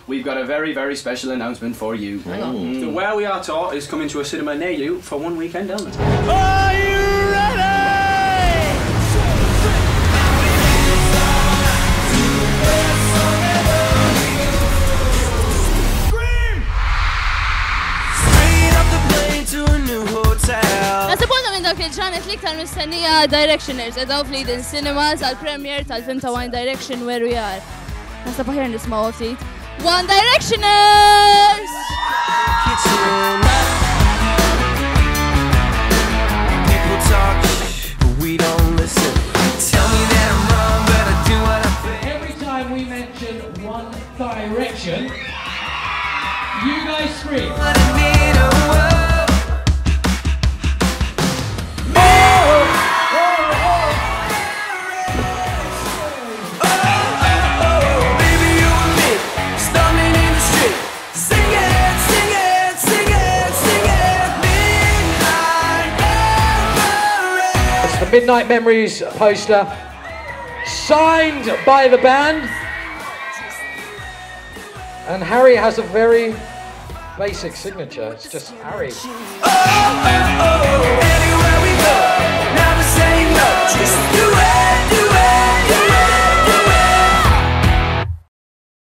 we've got a very, very special announcement for you. Hang on. The Where We Are tour is coming to a cinema near you for one weekend only. Are you ready? Nasib għonna minn dak il-ġranet liktar mistennija Directioners edaw fl-Eden Cinemas għal-premier tal-film ta' One Direction Where We Are. Nasib aħjar nismaw ftit. One Directioners! People talk, but we don't listen. Tell me that I'm wrong, but I do what I think. Every time we mention One Direction, you guys scream. The Midnight Memories poster, signed by the band. And Harry has a very basic signature. It's just Harry.